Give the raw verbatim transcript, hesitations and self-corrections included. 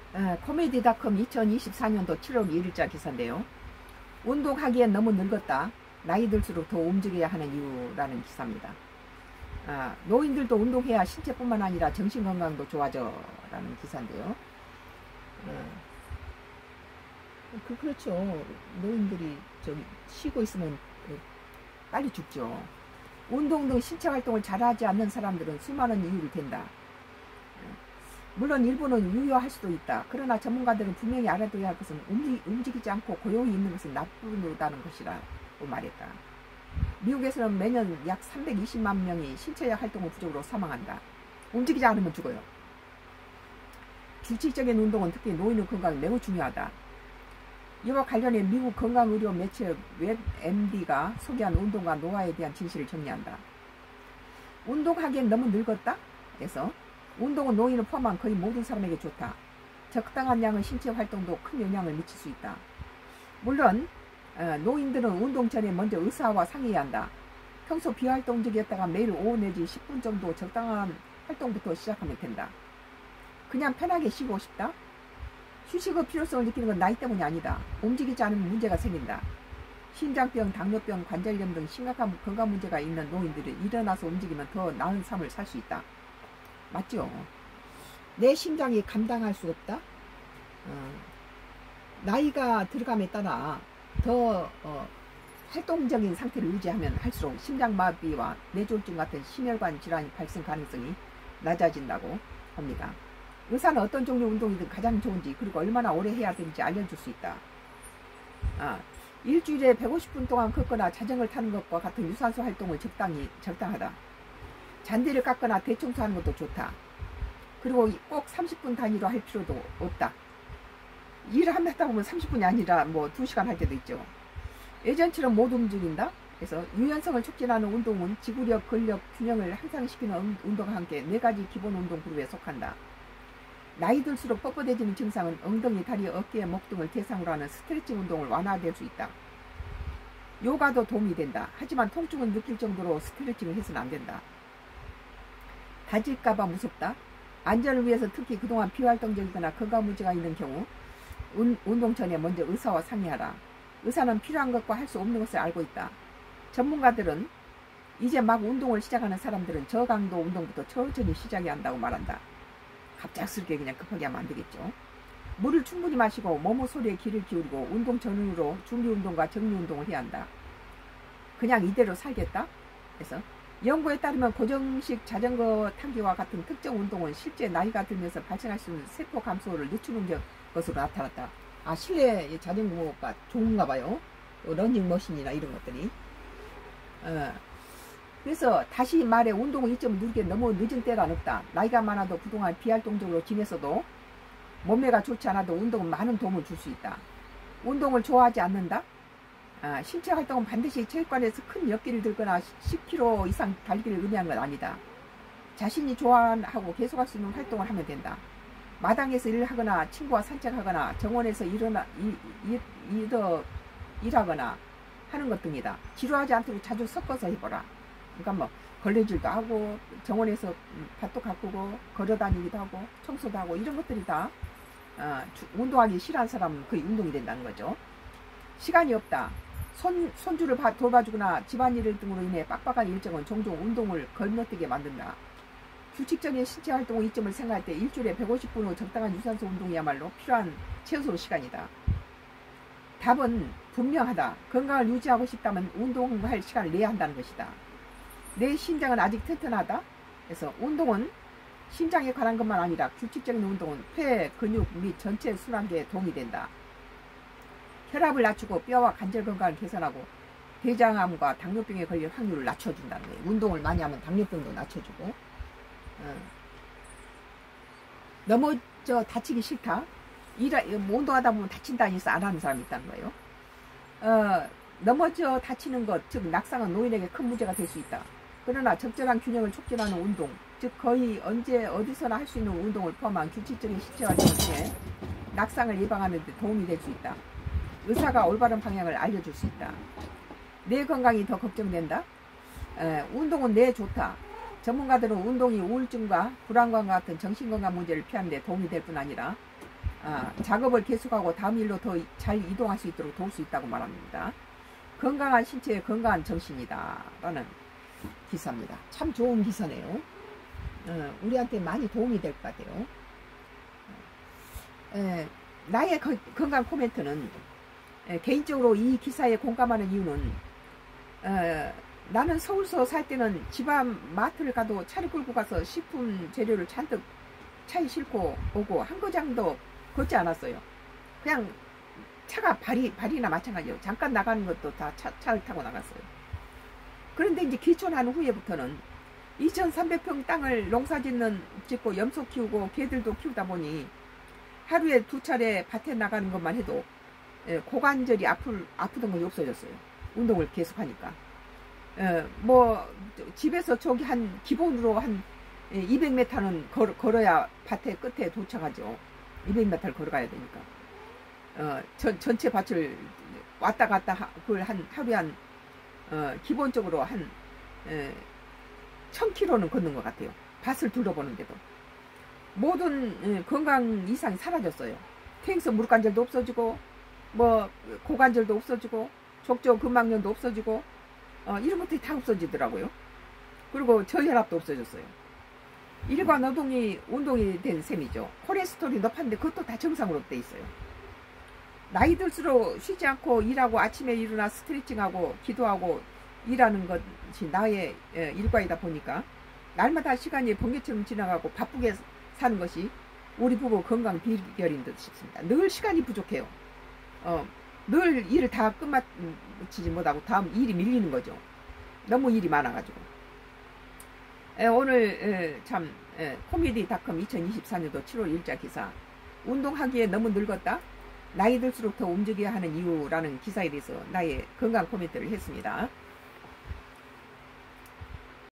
아, 코미디닷컴 이천이십사 년도 칠월 일일자 기사인데요. 운동하기엔 너무 늙었다. 나이 들수록 더 움직여야 하는 이유라는 기사입니다. 아, 노인들도 운동해야 신체뿐만 아니라 정신건강도 좋아져 라는 기사인데요. 아, 그, 그렇죠. 노인들이 저기 쉬고 있으면 빨리 죽죠. 운동 등 신체활동을 잘하지 않는 사람들은 수많은 이유를 댄다. 물론 일부는 유효할 수도 있다. 그러나 전문가들은 분명히 알아둬야 할 것은 움직, 움직이지 않고 고요히 있는 것은 나쁘다는 것이라고 말했다. 미국에서는 매년 약 삼백이십만 명이 신체 활동 부족으로 사망한다. 움직이지 않으면 죽어요. 규칙적인 운동은 특히 노인의 건강에 매우 중요하다. 이와 관련해 미국 건강의료 매체 웹엠디가 소개한 운동과 노화에 대한 진실을 정리한다. 운동하기엔 너무 늙었다? 그래서 운동은 노인을 포함한 거의 모든 사람에게 좋다. 적당한 양의 신체 활동도 큰 영향을 미칠 수 있다. 물론 노인들은 운동 전에 먼저 의사와 상의해야 한다. 평소 비활동적이었다가 매일 오후 내지 십 분 정도 적당한 활동부터 시작하면 된다. 그냥 편하게 쉬고 싶다? 휴식의 필요성을 느끼는 건 나이 때문이 아니다. 움직이지 않으면 문제가 생긴다. 심장병, 당뇨병, 관절염 등 심각한 건강 문제가 있는 노인들이 일어나서 움직이면 더 나은 삶을 살 수 있다. 맞죠? 내 심장이 감당할 수 없다? 어, 나이가 들어감에 따라 더 어, 활동적인 상태를 유지하면 할수록 심장마비와 뇌졸중 같은 심혈관 질환 발생 가능성이 낮아진다고 합니다. 의사는 어떤 종류 운동이든 가장 좋은지 그리고 얼마나 오래 해야 되는지 알려줄 수 있다. 아, 일주일에 백오십 분 동안 걷거나 자전거를 타는 것과 같은 유산소 활동을 적당히 적당하다. 잔디를 깎거나 대청소하는 것도 좋다. 그리고 꼭 삼십 분 단위로 할 필요도 없다. 일을 하다 보면 삼십 분이 아니라 뭐 두 시간 할 때도 있죠. 예전처럼 못 움직인다. 그래서 유연성을 촉진하는 운동은 지구력, 근력, 균형을 향상시키는 운동과 함께 네 가지 기본 운동 그룹에 속한다. 나이 들수록 뻣뻣해지는 증상은 엉덩이, 다리, 어깨, 목 등을 대상으로 하는 스트레칭 운동을 완화될 수 있다. 요가도 도움이 된다. 하지만 통증을 느낄 정도로 스트레칭을 해서는 안 된다. 다질까봐 무섭다. 안전을 위해서 특히 그동안 비활동적이거나 건강 문제가 있는 경우 운, 운동 전에 먼저 의사와 상의하라. 의사는 필요한 것과 할 수 없는 것을 알고 있다. 전문가들은 이제 막 운동을 시작하는 사람들은 저강도 운동부터 천천히 시작해야 한다고 말한다. 갑작스럽게 그냥 급하게 하면 안 되겠죠. 물을 충분히 마시고 몸의 소리에 귀를 기울이고 운동 전후로 준비운동과 정리운동을 해야 한다. 그냥 이대로 살겠다? 그래서 연구에 따르면 고정식 자전거 타기와 같은 특정 운동은 실제 나이가 들면서 발생할 수 있는 세포 감소를 늦추는 것으로 나타났다. 아, 실내 자전거가 좋은가 봐요. 러닝머신이나 이런 것들이. 어. 그래서 다시 말해 운동은 이점을 누리기에 너무 늦은 때가 없다. 나이가 많아도 그동안 비활동적으로 지냈어도 몸매가 좋지 않아도 운동은 많은 도움을 줄 수 있다. 운동을 좋아하지 않는다? 아, 신체 활동은 반드시 체육관에서 큰 역기를 들거나 십 킬로미터 이상 달기를 의미하는 건 아니다. 자신이 좋아하고 계속할 수 있는 활동을 하면 된다. 마당에서 일을 하거나 친구와 산책하거나 정원에서 일어나, 일, 일, 일어, 일하거나 하는 것 등이다. 지루하지 않도록 자주 섞어서 해보라. 그러니까 뭐 걸레질도 하고 정원에서 밭도 가꾸고 걸어다니기도 하고 청소도 하고 이런 것들이 다 어, 운동하기 싫어하는 사람은 거의 운동이 된다는 거죠. 시간이 없다. 손, 손주를 바, 돌봐주거나 집안일 등으로 인해 빡빡한 일정은 종종 운동을 건너뛰게 만든다. 규칙적인 신체 활동의 이점을 생각할 때 일주일에 백오십 분 후 적당한 유산소 운동이야말로 필요한 최소 시간이다. 답은 분명하다. 건강을 유지하고 싶다면 운동할 시간을 내야 한다는 것이다. 내 심장은 아직 튼튼하다. 그래서 운동은 심장에 관한 것만 아니라 규칙적인 운동은 폐, 근육 및 전체 순환계에 도움이 된다. 혈압을 낮추고 뼈와 관절 건강을 개선하고 대장암과 당뇨병에 걸릴 확률을 낮춰준다는 거예요. 운동을 많이 하면 당뇨병도 낮춰주고. 어. 넘어져 다치기 싫다. 일하, 운동하다 보면 다친다 해서 안 하는 사람이 있다는 거예요. 어, 넘어져 다치는 것, 즉 낙상은 노인에게 큰 문제가 될 수 있다. 그러나 적절한 균형을 촉진하는 운동, 즉 거의 언제 어디서나 할 수 있는 운동을 포함한 규칙적인 신체 활동을 통해 낙상을 예방하는 데 도움이 될 수 있다. 의사가 올바른 방향을 알려줄 수 있다. 뇌 건강이 더 걱정된다. 에, 운동은 뇌에 좋다. 전문가들은 운동이 우울증과 불안감과 같은 정신건강 문제를 피하는 데 도움이 될 뿐 아니라 아, 작업을 계속하고 다음 일로 더 잘 이동할 수 있도록 도울 수 있다고 말합니다. 건강한 신체에 건강한 정신이다 라는 기사입니다. 참 좋은 기사네요. 어, 우리한테 많이 도움이 될 것 같아요. 에, 나의 거, 건강 코멘트는 에, 개인적으로 이 기사에 공감하는 이유는 에, 나는 서울서 살 때는 집앞 마트를 가도 차를 끌고 가서 식품 재료를 잔뜩 차에 싣고 오고 한 거장도 걷지 않았어요. 그냥 차가 발이, 발이나 마찬가지예요. 잠깐 나가는 것도 다 차, 차를 타고 나갔어요. 그런데 이제 기촌한 후에부터는 이천삼백 평 땅을 농사 짓는, 짓고 염소 키우고 개들도 키우다 보니 하루에 두 차례 밭에 나가는 것만 해도 고관절이 아플, 아프던 것이 없어졌어요. 운동을 계속하니까. 에, 뭐 집에서 저기 한 기본으로 한 이백 미터는 걸, 걸어야 밭에 끝에 도착하죠. 이백 미터를 걸어가야 되니까. 어, 전, 전체 밭을 왔다 갔다 하, 그걸 한 하루에 한 어, 기본적으로 한 에, 천 킬로미터는 걷는 것 같아요. 밭을 둘러보는데도. 모든 에, 건강 이상이 사라졌어요. 퇴행성 무릎관절도 없어지고 뭐 고관절도 없어지고 족저근막염도 없어지고 어, 이런 것들이 다 없어지더라고요. 그리고 저혈압도 없어졌어요. 일과 노동이 운동이 된 셈이죠. 콜레스테롤이 높았는데 그것도 다 정상으로 돼 있어요. 나이 들수록 쉬지 않고 일하고 아침에 일어나 스트레칭하고 기도하고 일하는 것이 나의 일과이다 보니까 날마다 시간이 번개처럼 지나가고 바쁘게 사는 것이 우리 부부 건강 비결인 듯 싶습니다. 늘 시간이 부족해요. 어, 늘 일을 다 끝마치지 못하고 다음 일이 밀리는 거죠. 너무 일이 많아가지고. 에, 오늘 에, 참 에, 코미디닷컴 이천이십사 년도 칠월 일자 기사, 운동하기에 너무 늙었다? 나이 들수록 더 움직여야 하는 이유라는 기사에 대해서 나의 건강 코멘트를 했습니다.